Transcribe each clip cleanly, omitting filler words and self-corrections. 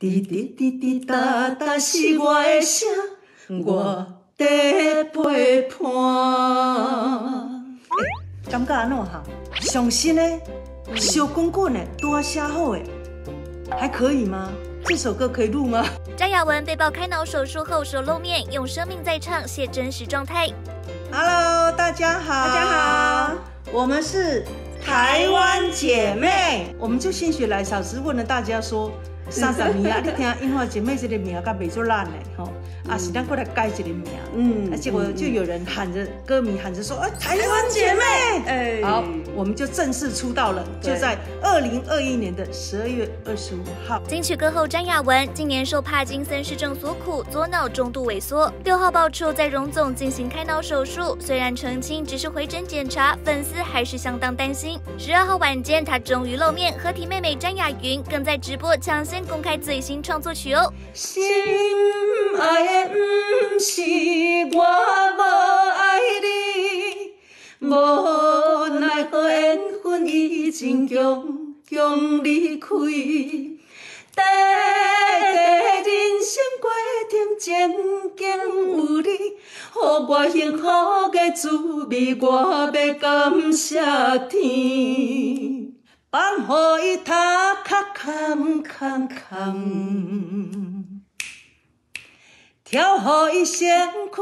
滴滴滴滴答答是我的声，我在陪伴。感觉安怎哈？上新的，小滚滚的，多写好的，还可以吗？这首歌可以录吗？ 詹雅雯被曝开脑手术后首露面，用生命在唱，写真实状态。 Hello， 大家好， 大家好， 我们是台湾姐妹。我们就心血来潮，只问了大家说，30年啊，你听樱花姐妹这个名敢袂做烂嘞，吼，啊是咱过来改这个名，结果就有人喊着歌迷喊着说，台湾姐妹，好，我们就正式出道了，就在2021年的12月25号。 金曲歌后詹雅雯今年受帕金森氏症所苦，左脑中度萎缩，6号爆出在荣总进行开脑手术，虽然澄清只是回诊检查，粉丝还是相当担心。12号晚间，她终于露面，合体妹妹詹雅云更在直播抢先公开最新创作曲哦。 心爱的不是我无爱你，无奈何缘分已经强离开。在人生过程渐渐有你，予我幸福的滋味，我要感谢天。放予伊头壳跳予伊身躯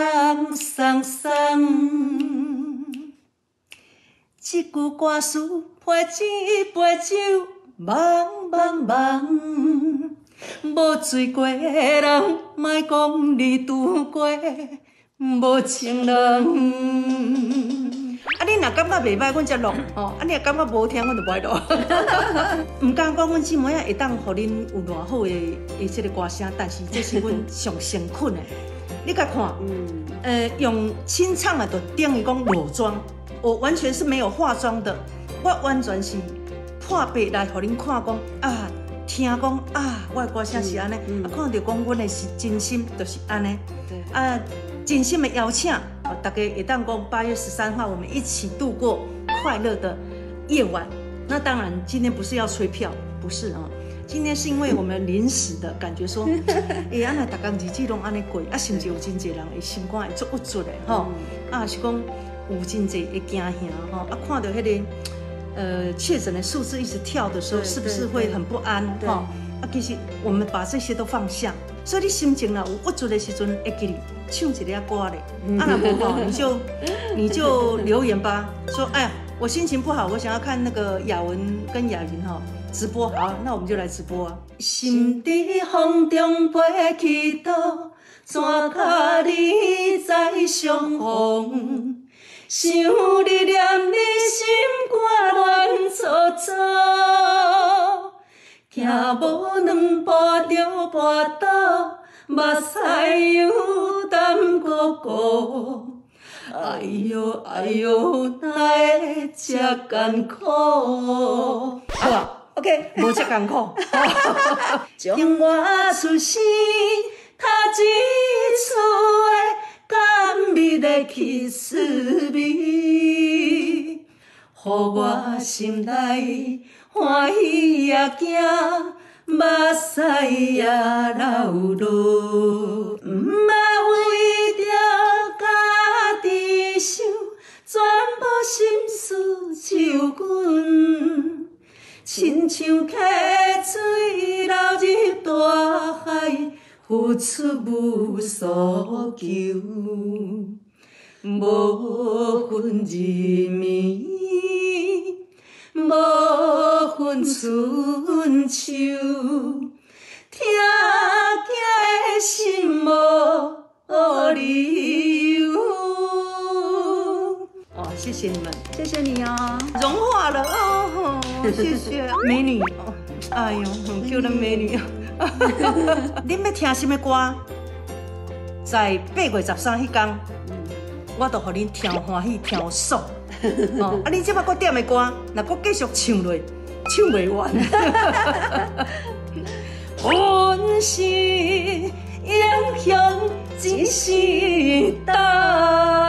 这句歌词陪酒茫，无醉过的人，莫讲你拄过无情人。你若感觉袂歹，阮才录吼；你若感觉无听，阮就袂录。唔敢讲阮姊妹会当互恁有偌好的这个歌声，但是这是阮上辛苦的。你甲看，用清唱的，就等于讲裸妆，我完全是没有化妆的，我完全是破白来互恁看讲啊，听讲啊，我的歌声是安尼，看到讲阮的是真心，就是安尼，啊。真心的邀请，大家会当讲8月13号，我们一起度过快乐的夜晚。那当然，今天不是要催票，不是啊，今天是因为我们临时的感觉说，安那大家日子拢安尼过，甚至有真侪人的心肝会做不足的吼，是讲有真侪会惊吓吼，看到迄个确诊的数字一直跳的时候，是不是会很不安哈？其实我们把这些都放下，所以你心情啦有不足的时阵，会记你唱一个歌嘞。若无吼，你就留言吧，说哎呀，我心情不好，我想要看那个雅雯跟雅云哈直播，好，那我们就来直播啊。心在风中飞去倒，怎卡你在相逢？想你念你心肝乱糟糟。行无两步就跋倒，目屎又淡糊糊。哎呦哎呦，哪会这艰苦？好吧 ，OK， 无这艰苦。将我出生，读一出的甘美的去滋味，予我心内。欢喜也惊，目屎也流落，毋捌为着家己想，全部心事就阮，亲像溪水流入大海，付出无所求，无分日暝。无分春秋，听囝的心无理由。哦，谢谢你们， 谢谢你哦， 融化了哦，谢谢美女哦，哎呦，叫人美女。恁要听什么歌？在8月13迄天，我就互恁听欢喜，听爽。你即摆搁点的歌，若搁继续唱落，唱袂完。阮是英雄一时代。